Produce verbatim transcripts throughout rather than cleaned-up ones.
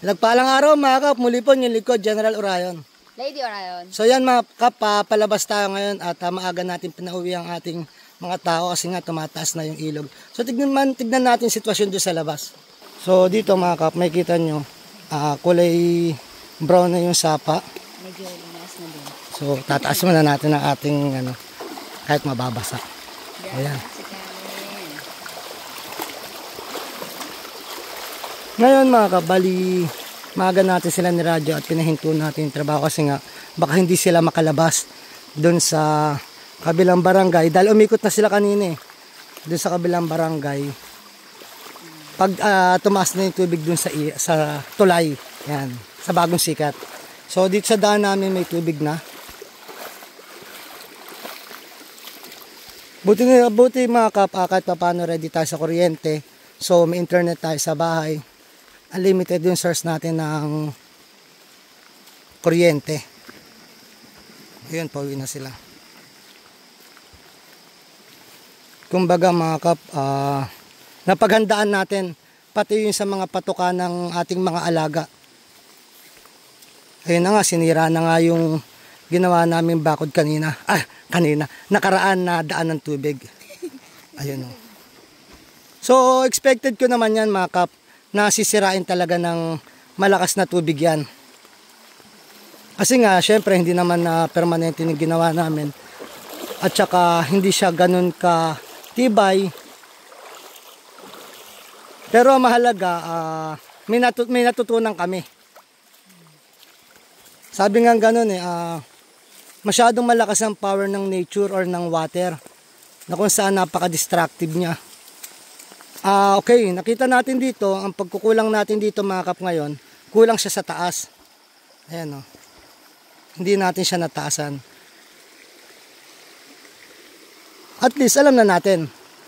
Nagpalang araw mga kap, muli po yung likod, General Orayon. Lady Orayon. So yan mga kap, uh, palabas tayo ngayon at uh, maaga natin pinauwi ang ating mga tao kasi nga tumataas na yung ilog. So tignan, man, tignan natin yung sitwasyon doon sa labas. So dito mga kap, may kita nyo, uh, kulay brown na yung sapa. Medyo lumas na din. So tataas muna natin ang ating ano, kahit mababasa. Ayan. Ngayon mga kabali, maaga natin sila ni Radyo at pinahinto natin yung trabaho kasi nga baka hindi sila makalabas doon sa kabilang barangay dahil umikot na sila kanina eh, doon sa kabilang barangay pag uh, tumaas na yung tubig doon sa, sa tulay, yan, sa Bagong Sikat. So dito sa daan namin may tubig na. Buti, buti mga kap, uh, kahit pa paano ready tayo sa kuryente, so may internet tayo sa bahay. Unlimited yung source natin ng kuryente. Ayun, pauwi na sila. Kumbaga mga kap, uh, napaghandaan natin pati yung sa mga patuka ng ating mga alaga. Ayun na nga, sinira na nga yung ginawa namin bakod kanina. Ah, kanina. Nakaraan na daan ng tubig. Ayun o. So, expected ko naman yan mga kap, na sisirain talaga ng malakas na tubig yan. Kasi nga, syempre, hindi naman na permanente yung ginawa namin. At saka, hindi siya ganun ka tibay. Pero mahalaga, uh, may, natut may natutunan kami. Sabi nga ganun eh, uh, masyadong malakas ang power ng nature or ng water na kung saan napaka-destructive niya. Ah, uh, okay, nakita natin dito, ang pagkukulang natin dito mga kap ngayon, kulang siya sa taas. Ayan o. Hindi natin siya nataasan. At least alam na natin.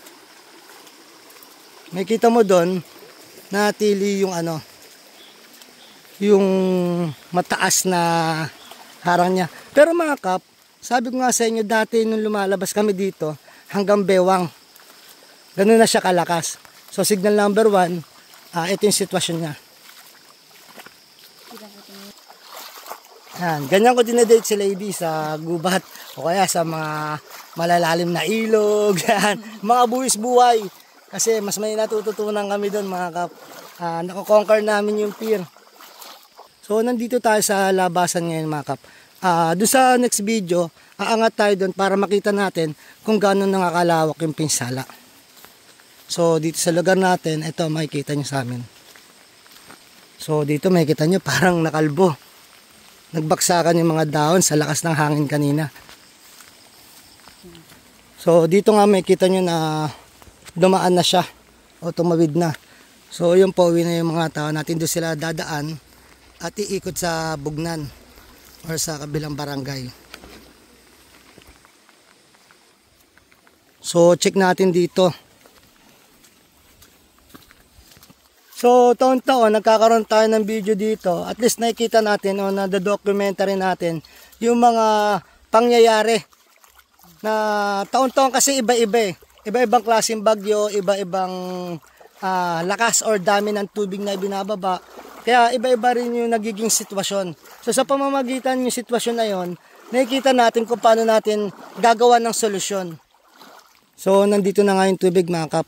May kita mo doon, natili yung ano, yung mataas na harang niya. Pero mga kap, sabi ko nga sa inyo dati nung lumalabas kami dito, hanggang bewang. Ganun na siya kalakas. So signal number one, uh, ito yung sitwasyon niya. Yan, ganyan ko dinedate si Lady sa gubat o kaya sa mga malalalim na ilog, yan, mga buwis buhay. Kasi mas may natututunan kami doon mga kap. Uh, nakoconquer namin yung fear. So nandito tayo sa labasan ngayon mga kap. Uh, doon sa next video, aangat tayo doon para makita natin kung gano'n nakakalawak yung pinsala. So dito sa lugar natin, ito makikita nyo sa amin. So dito makikita nyo parang nakalbo. Nagbaksakan yung mga dahon sa lakas ng hangin kanina. So dito nga makikita nyo na dumaan na siya o tumawid na. So yun po, uwi na yung mga tao natin. Doon sila dadaan at iikot sa Bugnan or sa kabilang barangay. So check natin dito. So, taon-taon, nagkakaroon tayo ng video dito. At least nakikita natin o nada-documentary natin yung mga pangyayari na taon-taon kasi iba-iba eh. Iba-ibang klaseng bagyo, iba-ibang uh, lakas or dami ng tubig na binababa. Kaya iba-iba rin yung nagiging sitwasyon. So, sa pamamagitan yung sitwasyon na yon, nakikita natin kung paano natin gagawa ng solusyon. So, nandito na nga yung tubig mga kap.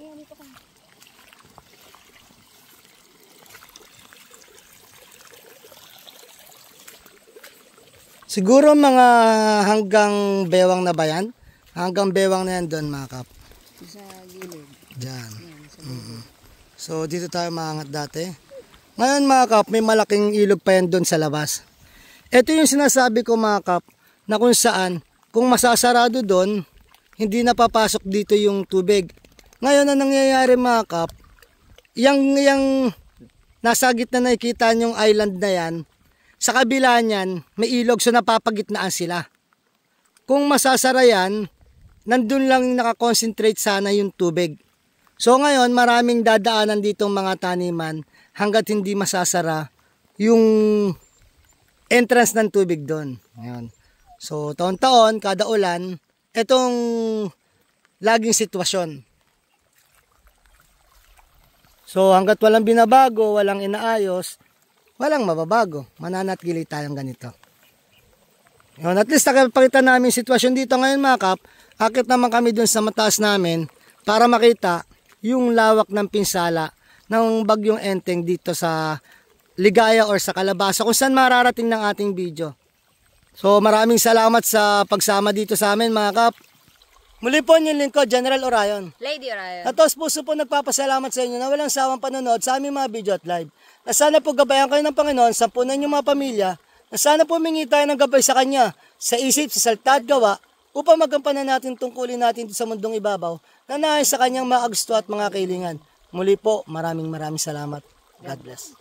Siguro mga hanggang bewang na ba yan? Hanggang bewang na yan doon mga kap. Sa gilid. Diyan. Mm -hmm. So dito tayo maangat dati. Ngayon mga kap, may malaking ilog pa yan doon sa labas. Ito yung sinasabi ko mga kap, na kung saan, kung masasarado doon, hindi na papasok dito yung tubig. Ngayon na nangyayari mga kap, yung, yung nasa gitna na nakikita yung island na yan, sa kabila niyan, may ilog so napapagitnaan sila. Kung masasara yan, nandun lang nakakonsentrate sana yung tubig. So ngayon, maraming dadaanan ditong mga taniman hanggat hindi masasara yung entrance ng tubig doon. Ngayon. So taon-taon, kada ulan, itong laging sitwasyon. So hanggat walang binabago, walang inaayos, walang mababago. Mananatili tayong ganito. Yun, at least nakapakita namin yung sitwasyon dito ngayon mga kap. Akit naman kami dun sa mataas namin para makita yung lawak ng pinsala ng bagyong Enteng dito sa Ligaya or sa Calabasa kung saan mararating ng ating video. So maraming salamat sa pagsama dito sa amin mga kap. Muli po yung lingkod, General Orion. Lady Orion. At taos puso po nagpapasalamat sa inyo na walang sawang panonood sa aming mga video at live. Na sana po gabayan kayo ng Panginoon, sampunan yung mga pamilya, na sana po humingi tayo ng gabay sa Kanya, sa isip, sa salita at gawa, upang magampanan natin tungkulin natin sa mundong ibabaw, na nais sa Kanyang mga gusto at mga kailingan. Muli po, maraming maraming salamat. God bless.